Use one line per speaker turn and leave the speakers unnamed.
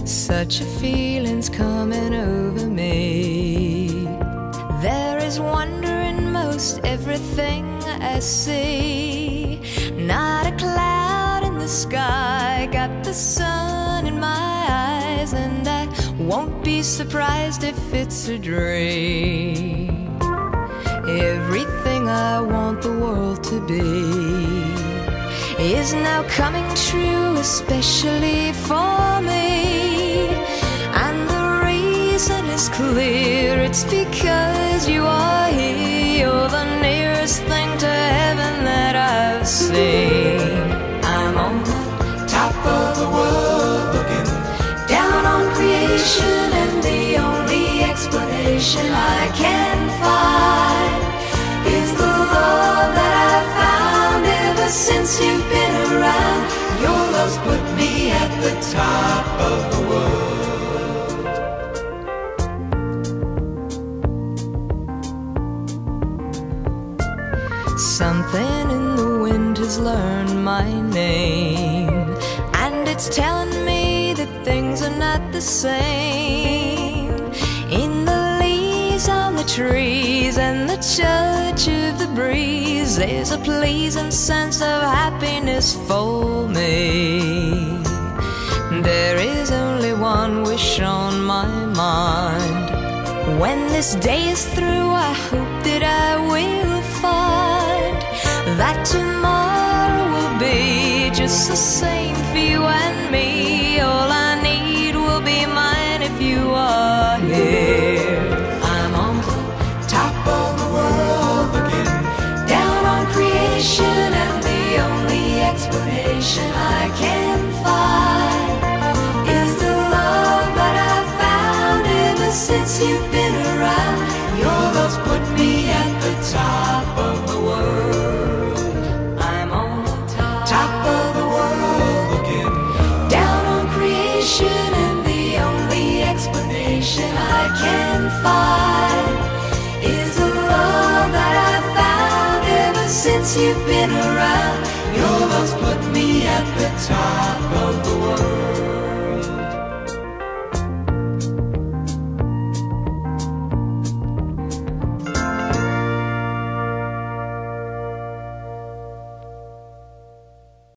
Such a feeling's coming over me. There is wonder in most everything I see. Not a cloud in the sky, got the sun in my eyes, and I won't be surprised if it's a dream. Everything I want the world to be is now coming true, especially for me. And the reason is clear, it's because you are here. You're the nearest thing to heaven that I've seen. I'm on the top of the world, looking down on creation, and the only explanation I can find is the love that I've found ever since you've been around. Your love's put me at the top of the world. Something in the wind has learned my name, and it's telling me that things are not the same. In the leaves on the trees and the touch of the breeze, there's a pleasing sense of happiness for me. There is only one wish on my mind. When this day is through, I hope that I will find that tomorrow will be just the same for you and me. All I need will be mine if you are here. I'm on the top of the world, looking down on creation, and the only explanation I can find is the love that I've found ever since you've been around. Your love's put me at the top of the world. I'm on the top of the world, looking down on creation, and the only explanation I can find is the love that I've found ever since you've been